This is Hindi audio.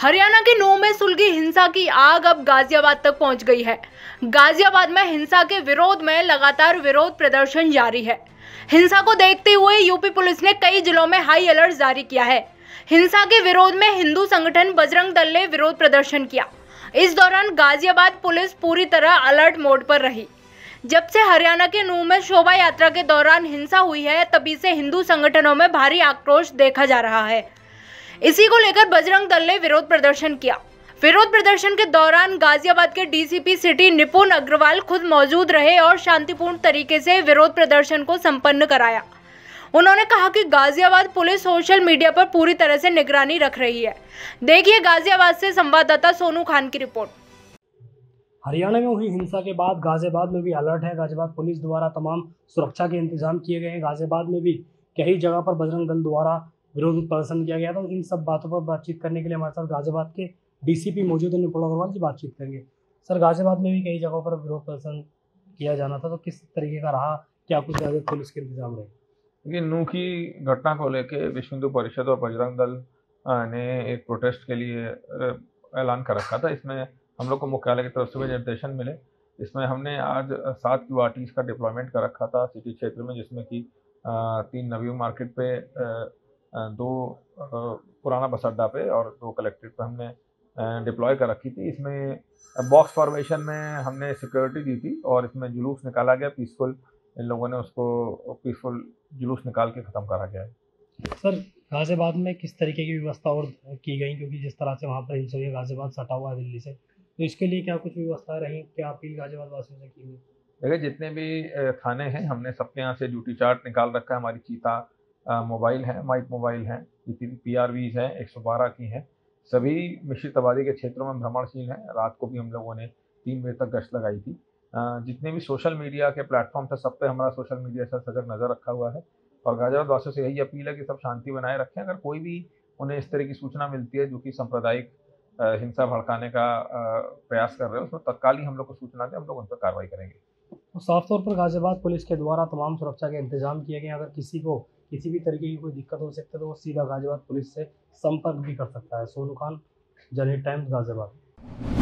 हरियाणा के नूंह में सुलगी हिंसा की आग अब गाजियाबाद तक पहुंच गई है। गाजियाबाद में हिंसा के विरोध में लगातार विरोध प्रदर्शन जारी है। हिंसा को देखते हुए यूपी पुलिस ने कई जिलों में हाई अलर्ट जारी किया है। हिंसा के विरोध में हिंदू संगठन बजरंग दल ने विरोध प्रदर्शन किया। इस दौरान गाजियाबाद पुलिस पूरी तरह अलर्ट मोड पर रही। जब से हरियाणा के नूंह में शोभा यात्रा के दौरान हिंसा हुई है, तभी से हिंदू संगठनों में भारी आक्रोश देखा जा रहा है। इसी को लेकर बजरंग दल ने विरोध प्रदर्शन किया। विरोध प्रदर्शन के दौरान गाजियाबाद के डीसीपी सिटी निपुण अग्रवाल खुद मौजूद रहे और शांतिपूर्ण तरीके से विरोध प्रदर्शन को संपन्न कराया। उन्होंने कहा कि गाजियाबाद पुलिस सोशल मीडिया पर पूरी तरह से निगरानी रख रही है। देखिए गाजियाबाद से संवाददाता सोनू खान की रिपोर्ट। हरियाणा में हुई हिंसा के बाद गाजियाबाद में भी अलर्ट है। गाजियाबाद पुलिस द्वारा तमाम सुरक्षा के इंतजाम किए गए हैं। गाजियाबाद में भी कई जगह पर बजरंग दल द्वारा विरोध प्रदर्शन किया गया था। इन सब बातों पर बातचीत करने के लिए हमारे साथ गाजियाबाद के डीसीपी मौजूद है, निपुण अग्रवाल जी बातचीत करेंगे। सर, गाजियाबाद में भी कई जगहों पर विरोध प्रदर्शन किया जाना था, तो किस तरीके का रहा, क्या कुछ गाजियाबाद पुलिस के इंतजाम रहे? देखिए, नूंह की घटना को लेकर विश्व हिंदू परिषद और बजरंग दल ने एक प्रोटेस्ट के लिए ऐलान कर रखा था। इसमें हम लोग को मुख्यालय की तरफ से भी निर्देशन मिले। इसमें हमने आज 7 QRTs का डिप्लॉयमेंट कर रखा था सिटी क्षेत्र में, जिसमें कि 3 नवी मार्केट पे, 2 पुराना बस अड्डा पे और 2 कलेक्ट्रेट पे हमने डिप्लॉय कर रखी थी। इसमें बॉक्स फॉर्मेशन में हमने सिक्योरिटी दी थी और इसमें जुलूस निकाला गया पीसफुल। इन लोगों ने उसको पीसफुल जुलूस निकाल के ख़त्म करा गया है। सर, गाजियाबाद में किस तरीके की व्यवस्था और की गई, क्योंकि जिस तरह से वहाँ पर हिंसा हुई, गाजियाबाद सटा हुआ है दिल्ली से, तो इसके लिए क्या कुछ व्यवस्था रही, क्या अपील गाजियाबाद वासियों से की गई? देखिए, जितने भी थाने हैं हमने सबके यहाँ से ड्यूटी चार्ट निकाल रखा है। हमारी चीता मोबाइल है, माइक मोबाइल हैं, जितनी PRVs हैं 112 की हैं, सभी मिश्रित आबादी के क्षेत्रों में भ्रमणशील हैं। रात को भी हम लोगों ने 3 बजे तक गश्त लगाई थी। जितने भी सोशल मीडिया के प्लेटफॉर्म थे, सब पे हमारा सोशल मीडिया से सजग नज़र रखा हुआ है। और गाजियाबाद वासियों से यही अपील है कि सब शांति बनाए रखें। अगर कोई भी उन्हें इस तरह की सूचना मिलती है जो कि सांप्रदायिक हिंसा भड़काने का प्रयास कर रहे हो, उसमें तत्काल ही हम लोग को सूचना दें, हम लोग उन पर कार्रवाई करेंगे। तो साफ तौर पर गाजियाबाद पुलिस के द्वारा तमाम सुरक्षा के इंतजाम किए गए। अगर किसी को किसी भी तरीके की कोई दिक्कत हो सकती है तो वो सीधा गाजियाबाद पुलिस से संपर्क भी कर सकता है। सोनू खान, जनहित टाइम्स, गाजियाबाद।